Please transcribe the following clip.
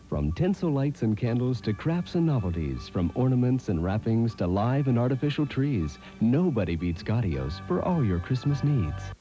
From tinsel lights and candles to crafts and novelties, from ornaments and wrappings to live and artificial trees, nobody beats Gaudios for all your Christmas needs.